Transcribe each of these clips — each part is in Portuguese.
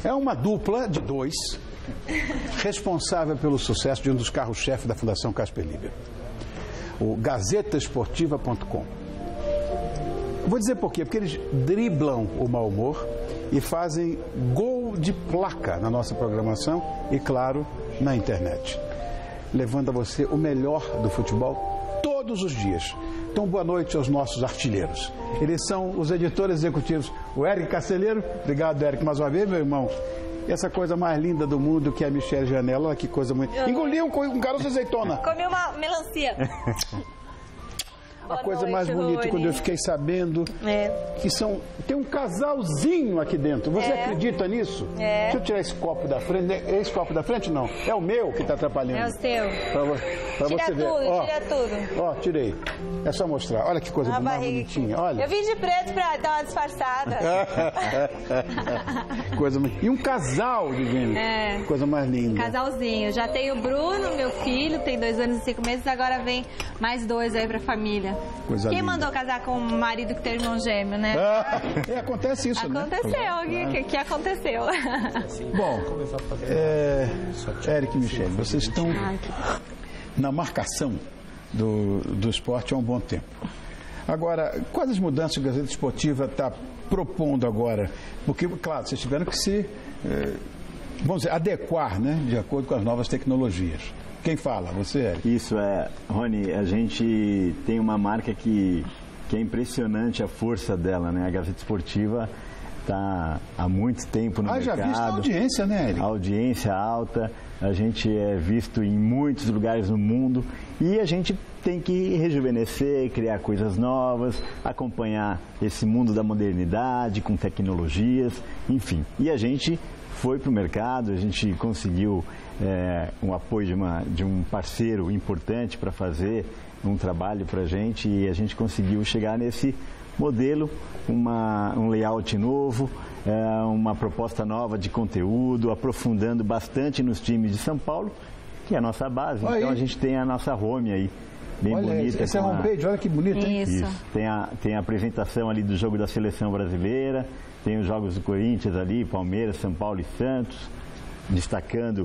É uma dupla de dois, responsável pelo sucesso de um dos carros-chefe da Fundação Casper Libero, o GazetaEsportiva.com. Vou dizer por quê, porque eles driblam o mau humor e fazem gol de placa na nossa programação e, claro, na internet, levando a você o melhor do futebol todos os dias. Então, boa noite aos nossos artilheiros. Eles são os editores executivos, o Eric Carceleiro. Obrigado, Eric, mais uma vez, meu irmão. E essa coisa mais linda do mundo que é a Michelle Janela. Olha que coisa muito... Engoliu um caroço de azeitona. Comi uma melancia. A coisa mais bonita, quando eu fiquei sabendo que tem um casalzinho aqui dentro. Você acredita nisso? Deixa eu tirar esse copo da frente. Esse copo da frente não. É o meu que está atrapalhando. É o seu. Pra você ver. Tira tudo. Ó, tirei. É só mostrar. Olha que coisa mais bonitinha. Olha. Eu vim de preto para dar uma disfarçada. E um casal, Divine. Coisa mais linda. Casalzinho. Já tem o Bruno, meu filho, tem 2 anos e 5 meses. Agora vem mais 2 aí pra família. Coisa Quem linda. mandou casar com um marido que tem irmão gêmeo, né? Acontece isso, aconteceu, né? que aconteceu. Bom, Eric e Michelle, vocês estão na marcação do esporte há um bom tempo. Agora, quais as mudanças que a Gazeta Esportiva está propondo agora? Porque, claro, vocês tiveram que se, vamos dizer, adequar, né, de acordo com as novas tecnologias. Quem fala? Você, Eric? Isso Rony, a gente tem uma marca que é impressionante a força dela, né? A Gazeta Esportiva está há muito tempo no mercado. Já visto a audiência, né, Eric? A audiência alta, a gente é visto em muitos lugares no mundo e a gente tem que rejuvenescer, criar coisas novas, acompanhar esse mundo da modernidade com tecnologias, enfim. E a gente foi para o mercado, a gente conseguiu um apoio de um parceiro importante para fazer um trabalho para a gente e a gente conseguiu chegar nesse modelo, um layout novo, uma proposta nova de conteúdo, aprofundando bastante nos times de São Paulo, que é a nossa base. Então a gente tem a nossa home aí, bem bonita. Esse é homepage, olha que bonito, hein? Isso. Tem a apresentação ali do jogo da seleção brasileira, tem os jogos do Corinthians ali, Palmeiras, São Paulo e Santos, destacando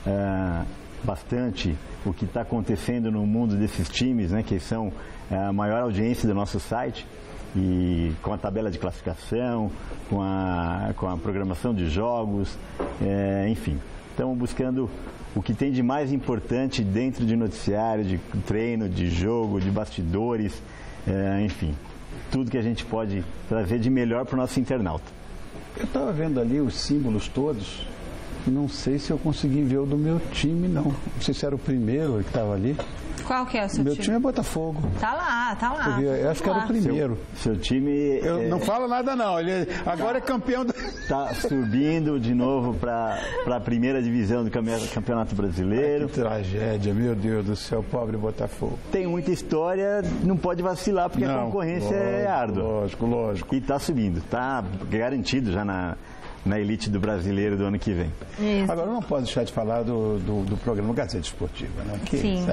bastante o que está acontecendo no mundo desses times, né, que são a maior audiência do nosso site, e com a tabela de classificação, com a programação de jogos, enfim. Estamos buscando o que tem de mais importante dentro de noticiário, de treino, de jogo, de bastidores, enfim. Tudo que a gente pode trazer de melhor para o nosso internauta. Eu estava vendo ali os símbolos todos e não sei se eu consegui ver o do meu time, não. Não sei se era o primeiro que estava ali. Qual que é o seu time? Meu time é Botafogo. Tá lá. Eu acho que era o primeiro. Seu time... Não fala nada, não. Ele agora é campeão... Está subindo de novo para a primeira divisão do Campeonato Brasileiro. Que tragédia, meu Deus do céu, pobre Botafogo. Tem muita história, não pode vacilar, porque a concorrência é árdua. Lógico. E está subindo, está garantido já na elite do brasileiro do ano que vem. Isso. Agora, eu não posso deixar de falar do programa Gazeta Esportiva, né? Sim.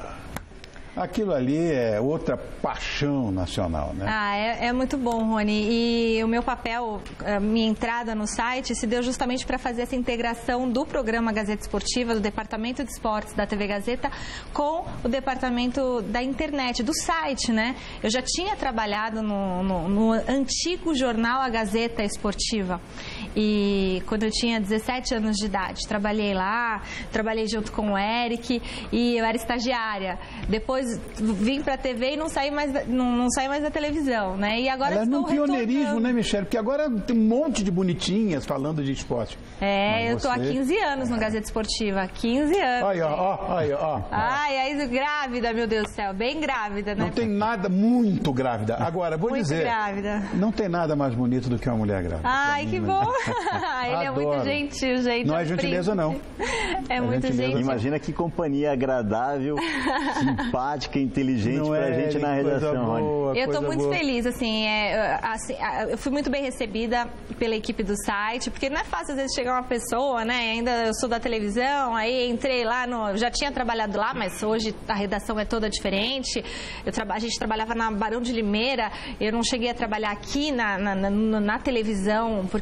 Aquilo ali é outra paixão nacional, né? É muito bom, Rony. E o meu papel, minha entrada no site, se deu justamente para fazer essa integração do programa Gazeta Esportiva, do Departamento de Esportes da TV Gazeta, com o departamento da internet, do site, né? Eu já tinha trabalhado no antigo jornal A Gazeta Esportiva. E quando eu tinha 17 anos de idade, trabalhei lá, trabalhei junto com o Eric e eu era estagiária. Depois vim para a TV e não saí mais da televisão, né? E agora estou no pioneirismo, né, Michelle? Porque agora tem um monte de bonitinhas falando de esporte. Eu estou há 15 anos no Gazeta Esportiva, 15 anos. Olha. Aí grávida, meu Deus do céu, bem grávida, né? Não tem nada, muito grávida. Agora, vou muito dizer, grávida. Não tem nada mais bonito do que uma mulher grávida. Ai, que bom. Ele é muito gentil, gente. Não é gentileza, não. É muito gentil. Imagina que companhia agradável, simpática, inteligente pra gente na redação, Rony. Eu tô muito feliz, assim, eu fui muito bem recebida pela equipe do site, porque não é fácil às vezes chegar uma pessoa, né, ainda eu sou da televisão, aí entrei lá, já tinha trabalhado lá, mas hoje a redação é toda diferente, a gente trabalhava na Barão de Limeira, eu não cheguei a trabalhar aqui na televisão, porque é no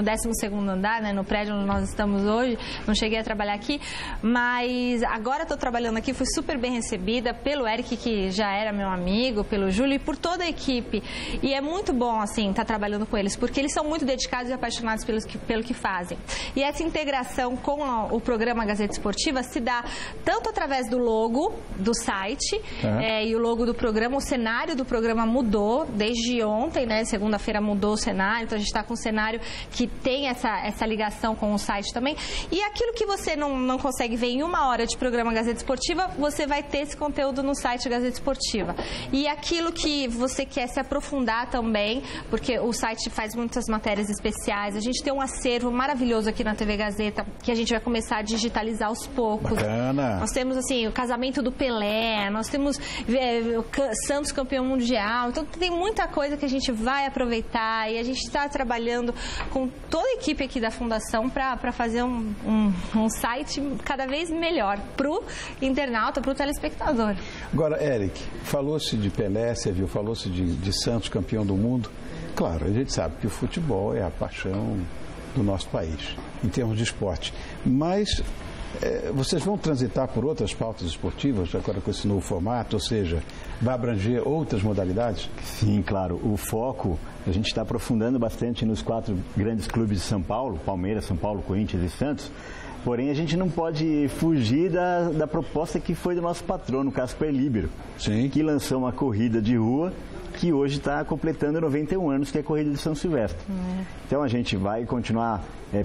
12º andar, né, no prédio onde nós estamos hoje. Não cheguei a trabalhar aqui, mas agora estou trabalhando aqui. Fui super bem recebida pelo Eric, que já era meu amigo, pelo Júlio e por toda a equipe. E é muito bom, assim, estar trabalhando com eles, porque eles são muito dedicados e apaixonados pelo que fazem. E essa integração com o programa Gazeta Esportiva se dá tanto através do logo do site e o logo do programa. O cenário do programa mudou desde ontem, né? Segunda-feira mudou o cenário, então a gente está com um cenário que tem essa ligação com o site também. E aquilo que você não consegue ver em 1 hora de programa Gazeta Esportiva, você vai ter esse conteúdo no site Gazeta Esportiva. E aquilo que você quer se aprofundar também, porque o site faz muitas matérias especiais. A gente tem um acervo maravilhoso aqui na TV Gazeta, que a gente vai começar a digitalizar aos poucos. Bacana. Nós temos, assim, o casamento do Pelé, nós temos o Santos campeão mundial. Então, tem muita coisa que a gente vai aproveitar e a gente está trabalhando com toda a equipe aqui da Fundação para fazer um site cada vez melhor para o internauta, para o telespectador. Agora, Eric, falou-se de Pelé, você viu, falou-se de Santos campeão do mundo. Claro, a gente sabe que o futebol é a paixão do nosso país, em termos de esporte. Mas vocês vão transitar por outras pautas esportivas, agora com esse novo formato, ou seja, vai abranger outras modalidades? Sim, claro. O foco, a gente está aprofundando bastante nos 4 grandes clubes de São Paulo, Palmeiras, São Paulo, Corinthians e Santos. Porém, a gente não pode fugir da proposta que foi do nosso patrono, Casper Libero, que lançou uma corrida de rua que hoje está completando 91 anos, que é a Corrida de São Silvestre. Então, a gente vai continuar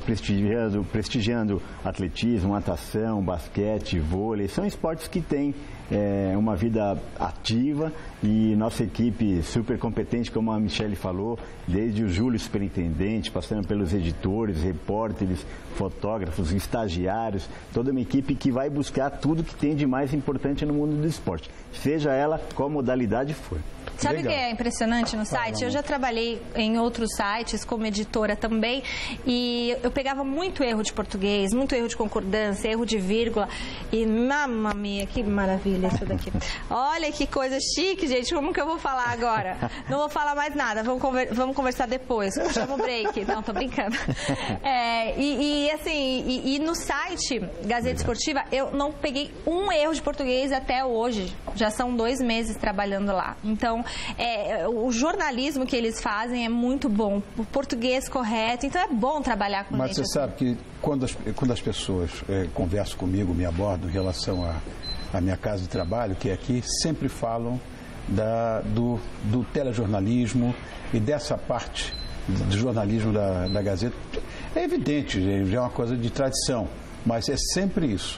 prestigiando atletismo, natação, basquete, vôlei. São esportes que têm uma vida ativa e nossa equipe super competente, como a Michele falou, desde o Júlio superintendente, passando pelos editores, repórteres, fotógrafos, estagiários, toda uma equipe que vai buscar tudo que tem de mais importante no mundo do esporte, seja ela qual modalidade for. Sabe o que é impressionante no site? Eu já trabalhei em outros sites como editora também e eu pegava muito erro de português, muito erro de concordância, erro de vírgula e mamma mia, que maravilha isso daqui. Olha que coisa chique, gente, como que eu vou falar agora? Não vou falar mais nada, vamos conversar depois, chama o break. Não, tô brincando. E no site Gazeta Esportiva eu não peguei um erro de português até hoje, já são 2 meses trabalhando lá. Então, o jornalismo que eles fazem é muito bom, o português correto, então é bom trabalhar com Mas gente. Mas você sabe que quando as pessoas conversam comigo, me abordam em relação à minha casa de trabalho, que é aqui, sempre falam do telejornalismo e dessa parte do jornalismo da Gazeta. É evidente, já é uma coisa de tradição, mas é sempre isso.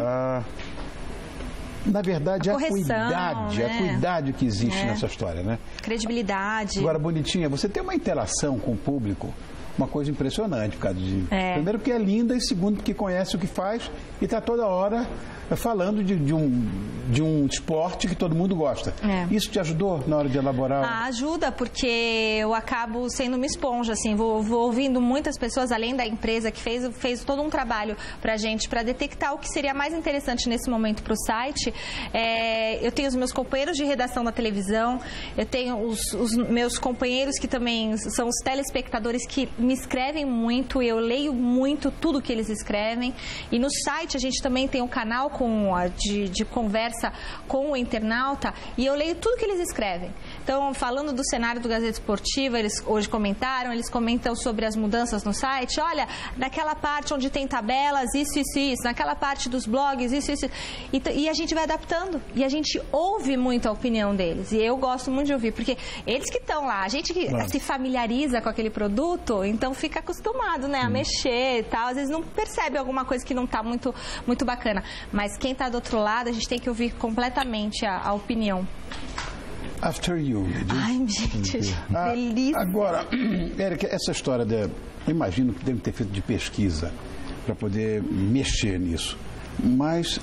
Na verdade, a cuidade que existe nessa história, né? Credibilidade. Agora, Bonitinha, você tem uma interação com o público, uma coisa impressionante, por causa de... Primeiro porque é linda e segundo porque conhece o que faz e está toda hora falando de um esporte que todo mundo gosta. Isso te ajudou na hora de elaborar? Ajuda, porque eu acabo sendo uma esponja, assim, vou ouvindo muitas pessoas, além da empresa que fez todo um trabalho pra gente, para detectar o que seria mais interessante nesse momento pro site. Eu tenho os meus companheiros de redação da televisão, eu tenho os meus companheiros que também são os telespectadores que me escrevem muito, eu leio muito tudo que eles escrevem, e no site a gente também tem um canal de conversa com o internauta e eu leio tudo que eles escrevem. Então, falando do cenário do Gazeta Esportiva, eles hoje eles comentam sobre as mudanças no site. Olha, naquela parte onde tem tabelas, isso, naquela parte dos blogs, isso. E a gente vai adaptando e a gente ouve muito a opinião deles. E eu gosto muito de ouvir, porque eles que estão lá, a gente que se familiariza com aquele produto, então fica acostumado, né, a mexer e tal. Às vezes não percebe alguma coisa que não está muito, muito bacana. Mas quem está do outro lado, a gente tem que ouvir completamente a opinião. After You. Ai, gente, delícia. Agora, Érica, essa história imagino que deve ter feito de pesquisa para poder mexer nisso. Mas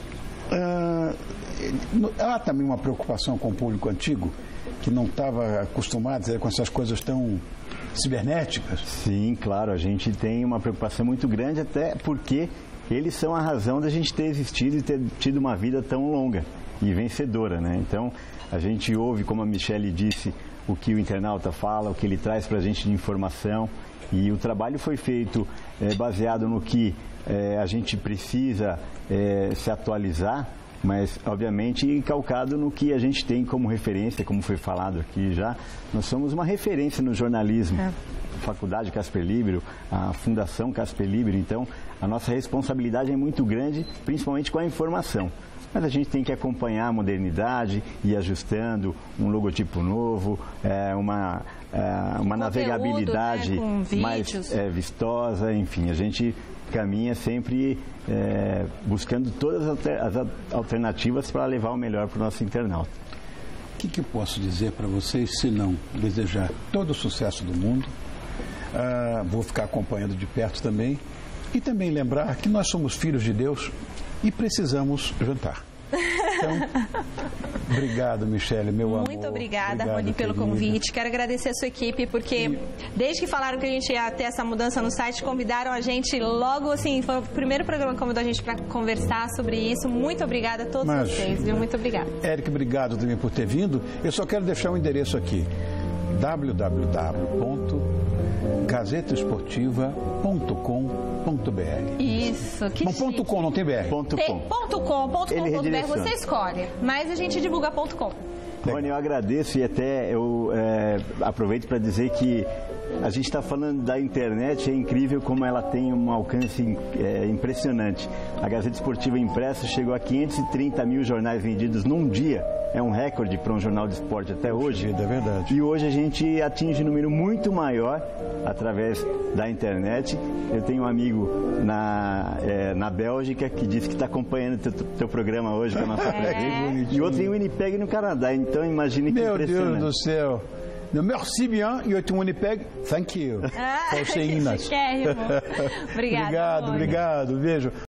há também uma preocupação com o público antigo, que não estava acostumado com essas coisas tão cibernéticas? Sim, claro, a gente tem uma preocupação muito grande, até porque eles são a razão da gente ter existido e ter tido uma vida tão longa e vencedora, né? Então, a gente ouve, como a Michele disse, o que o internauta fala, o que ele traz para a gente de informação. E o trabalho foi feito baseado no que a gente precisa se atualizar, mas, obviamente, calcado no que a gente tem como referência, como foi falado aqui já. Nós somos uma referência no jornalismo. Faculdade Casper Libero, a Fundação Casper Libero. Então, a nossa responsabilidade é muito grande, principalmente com a informação. Mas a gente tem que acompanhar a modernidade, ir ajustando um logotipo novo, uma navegabilidade, né, mais vistosa, enfim, a gente caminha sempre buscando todas as alternativas para levar o melhor para o nosso internauta. O que eu posso dizer para vocês, se não desejar todo o sucesso do mundo? Vou ficar acompanhando de perto também. E também lembrar que nós somos filhos de Deus e precisamos jantar. Então, obrigado, Michele, meu amor. Muito obrigada, Rony, pelo convite. Quero agradecer a sua equipe, porque desde que falaram que a gente ia ter essa mudança no site, convidaram a gente logo, assim, foi o primeiro programa que convidou a gente para conversar sobre isso. Muito obrigada a todos vocês, viu? Muito obrigada. Éric, obrigado também por ter vindo. Eu só quero deixar um endereço aqui: www.gazetaesportiva.com.br. Isso, que não, chique. .com, não tem BR. .com.br, você escolhe, mas a gente divulga .com. Rony, eu agradeço e até eu aproveito para dizer que a gente está falando da internet, é incrível como ela tem um alcance impressionante. A Gazeta Esportiva impressa chegou a 530 mil jornais vendidos num dia. É um recorde para um jornal de esporte até hoje. É verdade. E hoje a gente atinge um número muito maior através da internet. Eu tenho um amigo na Bélgica que disse que está acompanhando teu programa hoje com a nossa presença. E outro em Winnipeg, no Canadá. Então imagine que impressionante. Meu Deus do céu. Merci bien, e outro Winnipeg, thank you. Obrigado. Obrigado, beijo.